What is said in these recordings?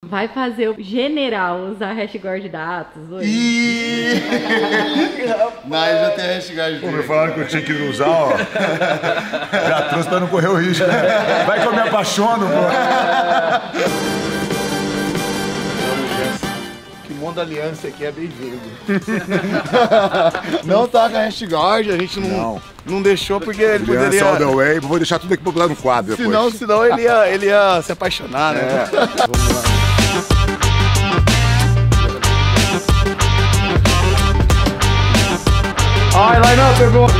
vai fazer o general usar hashguard da Atos hoje? Ih! Mas já tem hashguard. Pô, me falaram que eu tinha que usar, ó. Já trouxe pra não correr o risco, né? Vai que eu me apaixono, pô. Kimono da aliança aqui é bem-vindo. Não tá com a hashguard, a gente não deixou porque ele poderia... All the way. Vou deixar tudo aqui pro lado no quadro depois. Senão ele ia se apaixonar, né? É. Vamos lá. Ai, line up, everyone!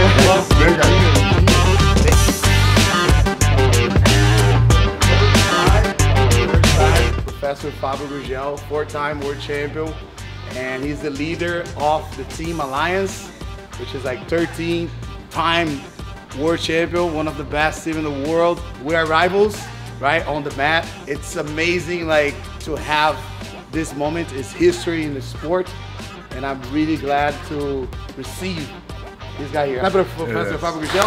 Professor Fábio Gurgel, four-time world champion, and he's the leader of the Team Alliance, which is like 13-time world champion, one of the best team in the world. We are rivals, right, on the mat. It's amazing, like, to have this moment. It's history in the sport, and I'm really glad to receive this guy here. Professor Fábio Gurgel.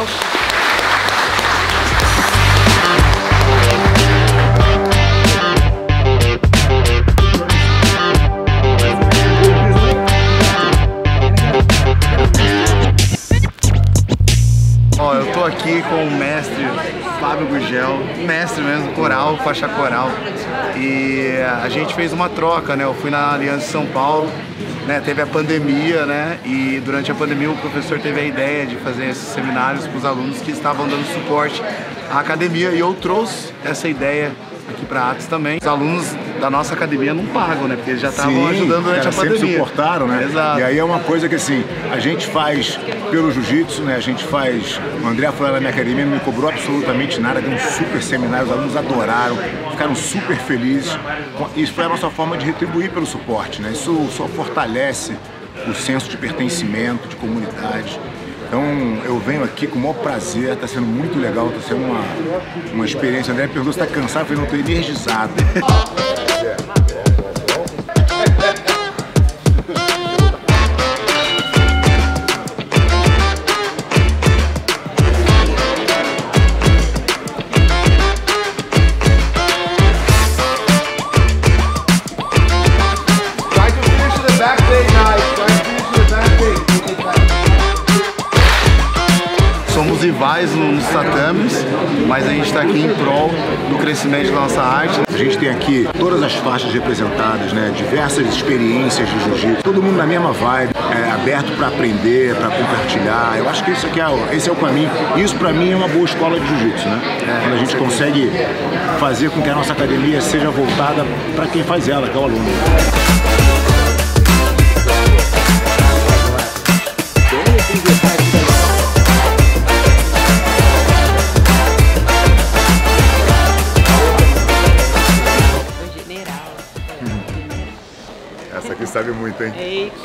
Ó, eu tô aqui com o mestre Fábio Gurgel, mestre mesmo, coral, faixa coral. E a gente fez uma troca, né? Eu fui na Aliança São Paulo, né? Teve a pandemia, né? E durante a pandemia o professor teve a ideia de fazer esses seminários para os alunos que estavam dando suporte à academia. E eu trouxe essa ideia aqui para Atos também. Os alunos da nossa academia não pagam, né? Porque eles já estavam ajudando durante a pandemia. Sempre suportaram, né? Exato. E aí é uma coisa que assim, a gente faz pelo jiu-jitsu, né? A gente faz... O André foi lá na minha academia, não me cobrou absolutamente nada, deu um super seminário, os alunos adoraram, ficaram super felizes. Isso foi a nossa forma de retribuir pelo suporte, né? Isso só fortalece o senso de pertencimento, de comunidade. Então eu venho aqui com o maior prazer, está sendo muito legal, está sendo uma experiência. O André perguntou se está cansado, eu falei, não, estou energizado. Somos rivais nos tatames, mas a gente está aqui em prol do crescimento da nossa arte. A gente tem aqui todas as faixas representadas, né? Diversas experiências de jiu-jitsu, todo mundo na mesma vibe, aberto para aprender, para compartilhar. Eu acho que isso aqui esse é o caminho. Isso para mim é uma boa escola de jiu-jitsu, né? Quando a gente consegue fazer com que a nossa academia seja voltada para quem faz ela, que é o aluno. Essa aqui sabe muito, hein? Eita,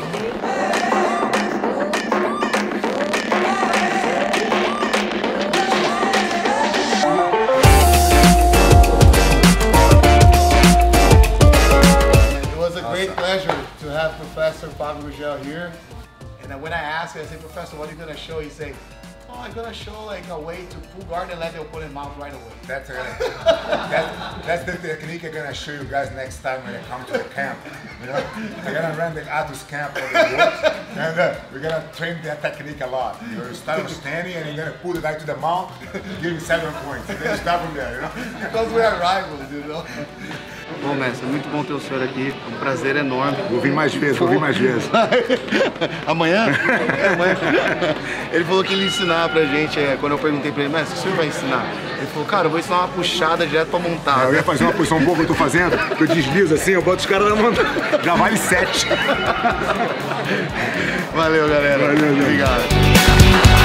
It was a great pleasure to have Professor Fábio Gurgel here. And then when I asked him, I said, Professor, what are you going to show? He said, oh, I'm going to show like a way to pull guard and let the opponent mount right away. That's the technique I'm gonna show you guys next time when I come to the camp. You know, I'm gonna run the Atos camp for the works, and we're gonna train that technique a lot. You start standing and you're gonna pull the guy to the mount, give him 7 points, and then start from there. You know, Because we are rivals, you know. Bom, mestre, muito bom ter o senhor aqui. É um prazer enorme. Vou vir mais vezes, vou vir mais vezes. Amanhã? Amanhã. Ele falou que ele ia ensinar pra gente, quando eu perguntei pra ele, mestre, o que o senhor vai ensinar? Ele falou, cara, eu vou ensinar uma puxada direto pra montar. Eu ia fazer uma posição boa que eu tô fazendo, que eu deslizo assim, eu boto os caras na montada. Já vale 7. Valeu, galera. Valeu, obrigado.